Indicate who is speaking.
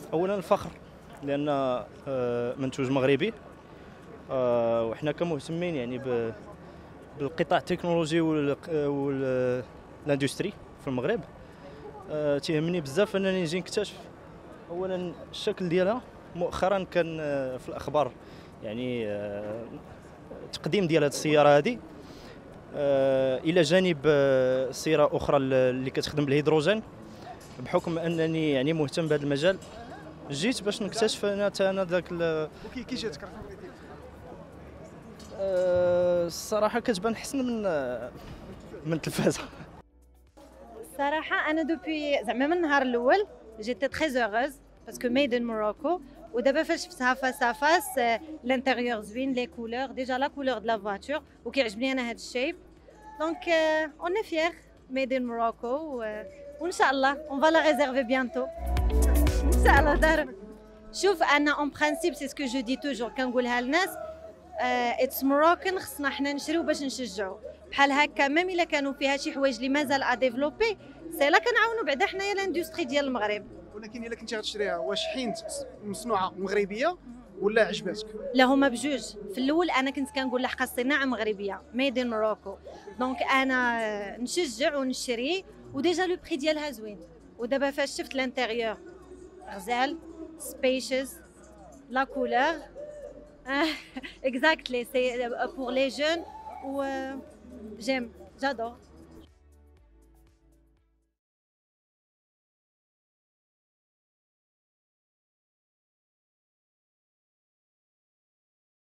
Speaker 1: اولا الفخر، لان منتوج مغربي. وحنا كمهتمين يعني بالقطاع التكنولوجي والاندستري في المغرب. تيهمني بزاف انني نجي نكتشف اولا الشكل ديالها. مؤخرا كان في الاخبار يعني تقديم ديال هذه السياره هذه، الى جانب سياره اخرى اللي كتخدم بالهيدروجين. بحكم انني يعني مهتم بهذا المجال، جيت باش نكتشف انا ذاك
Speaker 2: كي جاتك
Speaker 1: الصراحه كتبان حسن من التلفازه.
Speaker 3: صراحه انا دوبي زعما من النهار الاول جيتي تري هوغوز باسكو ميد ان موروكو. ودابا فاش شفتها فاس ا فاس لانتيريور زوين، لي كولور ديجا لا كولور دو لا فواتور، وكيعجبني انا هذا الشيب. دونك اون اي فيير ميد ان موروكو، وان شاء الله اون فا لا ريزيرفي بيانتو ان شاء الله. دار شوف انا اون برانسيب سي سكو جو دي توجور كنقولها للناس، اتس موروكان، خصنا حنا نشريو باش نشجعوا بحال هكا. ميم الا كانوا فيها شي حوايج اللي مازال ا ديفلوبي، سي لا كنعاونوا بعدا حنايا لاندستري ديال المغرب.
Speaker 2: ولكن الا كنتي غتشريها واش حينت مصنوعه مغربيه ولا عجباتك؟
Speaker 3: لا هما بجوج. في الاول انا كنت كنقول لحق الصناعه مغربيه ميد ان موروكو، دونك انا نشجع ونشري، وديجا لو بري ديالها زوين. ودابا فاش شفت لانتيريور غزال سبيشيز لا كولور exactly c'est pour les jeunes ou j'aime j'adore